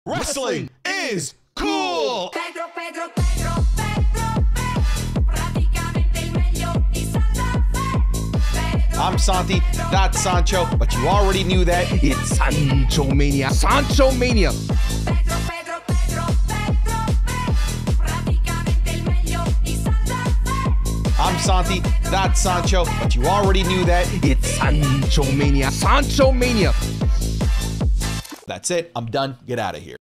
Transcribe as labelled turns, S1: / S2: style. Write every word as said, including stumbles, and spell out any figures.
S1: Wrestling is cool!
S2: Pedro, Pedro, Pedro, Pedro, Pedro, praticamente il meglio di Santa Fe. Pedro,
S1: I'm Santi, that's Sancho, but you already knew that.
S3: It's SanchoMania. SanchoMania.
S2: Pedro, Pedro, Pedro, Pedro, Pedro, praticamente il meglio di Santa Fe.
S1: I'm Santi, that's Sancho, but you already knew that.
S3: It's SanchoMania. SanchoMania.
S1: That's it, I'm done, get out of here.